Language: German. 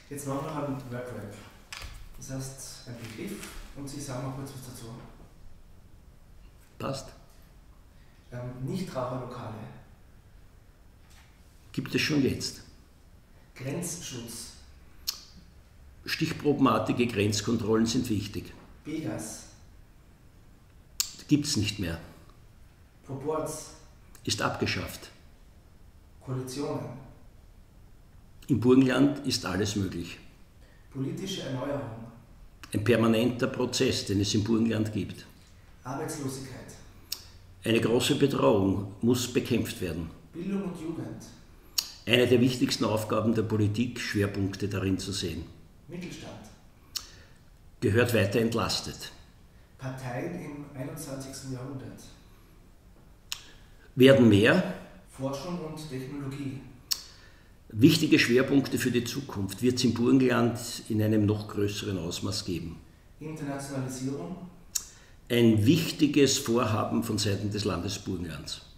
Jetzt machen wir einen Wordrap. Das heißt, ein Begriff und Sie sagen mal kurz was dazu. Passt. Nichtraucherlokale. Gibt es schon jetzt. Grenzschutz. Stichprobenartige Grenzkontrollen sind wichtig. Begas. Gibt es nicht mehr. Proporz. Ist abgeschafft. Koalitionen. Im Burgenland ist alles möglich. Politische Erneuerung. Ein permanenter Prozess, den es im Burgenland gibt. Arbeitslosigkeit. Eine große Bedrohung muss bekämpft werden. Bildung und Jugend. Eine der wichtigsten Aufgaben der Politik, Schwerpunkte darin zu sehen. Mittelstand. Gehört weiter entlastet. Parteien im 21. Jahrhundert. Werden mehr. Forschung und Technologie. Wichtige Schwerpunkte für die Zukunft wird es im Burgenland in einem noch größeren Ausmaß geben. Internationalisierung. Ein wichtiges Vorhaben von Seiten des Landes Burgenlands.